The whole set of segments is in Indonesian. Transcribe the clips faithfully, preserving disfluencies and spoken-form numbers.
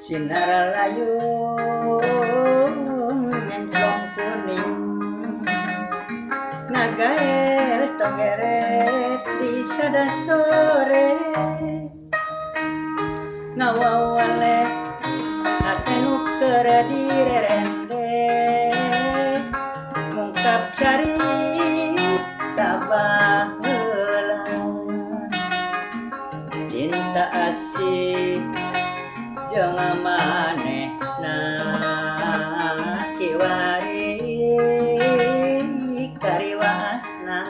Sinar layung ngencong kuning ngagael tonggeret di sada sore ngawawale hate nu keur direrende ngungkap carita baheula cinta asih jeung manehna kiwari kariwasna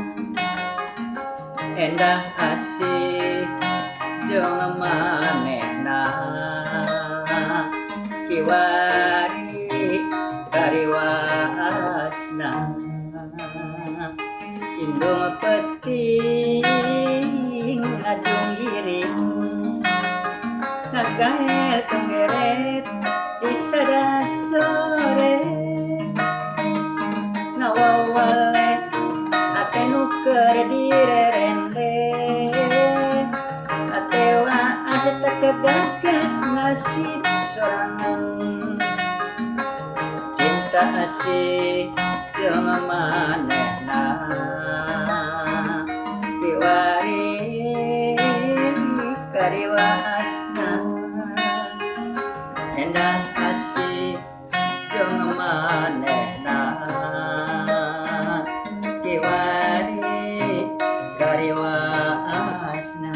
endah asih jeung manehna kiwari kariwasna indung peting ajung giring ngagael tonggeret di sada sore ngawawale hate nu keur direrende hate waas teu kegagas nasib sorangan cinta asih jeung manehna kiwari kariwasna endah asih jeung manehna kiwari kariwasna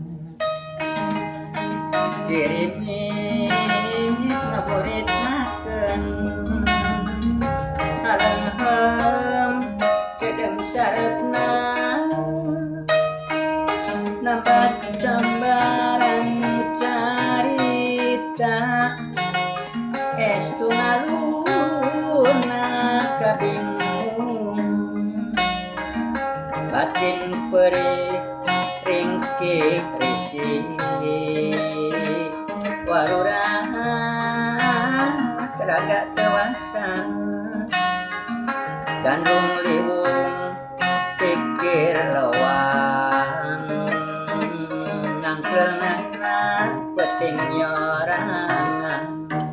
dirimis ngaburitnakeun halehem cedem sarepna nambah cambaran carita estu ngaluna kabingung batin perih ringkih risih warurah keraga tewasa gandung liwung pikir lewang ngangkeulna peting nyorangan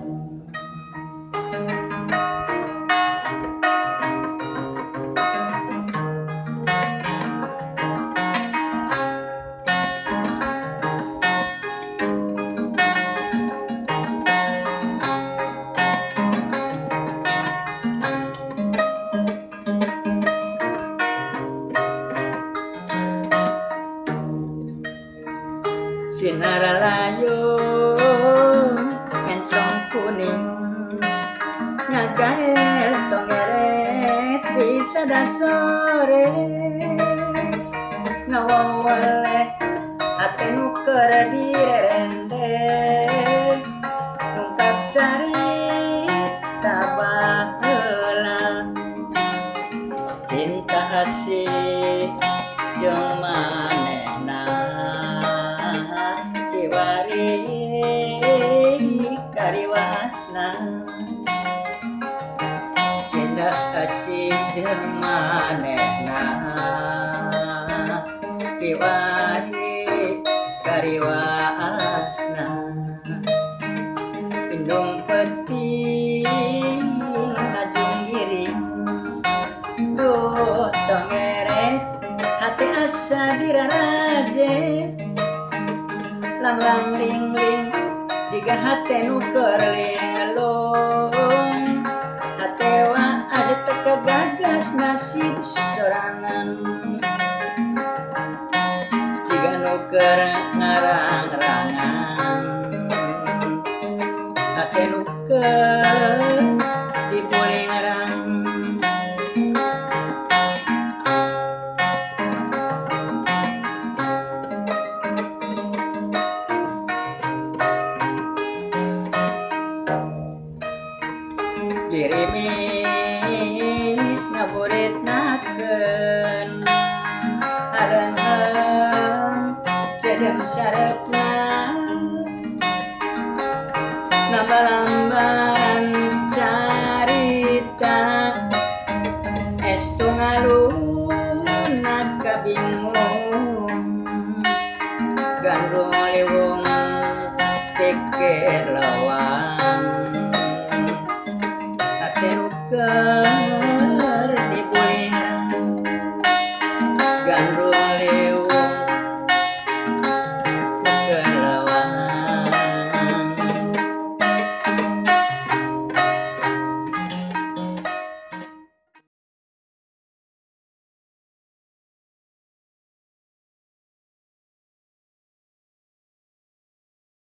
sinar layung ngencong kuning ngagael tonggeret di sada sore ngawawale hate nu keur direrende ngungkap carita baheula cinta asih jeung manehna kiwari kariwasna cinta asih jeung manehna kiwari kariwasna indung peting ajung giring duh tonggeret hate asa diraraje lang-lang ling-ling jiga hate nu keur lelong hate waas teu kegagas nasib sorangan jiga nu keur ngarang-rangan hate nu keur dibuleng ngarang dirimis ngaburitnakeun halehem cedem sarepna nambah lambaran carita estu ngaluna kabingung gandrung liwung pikir lawan ka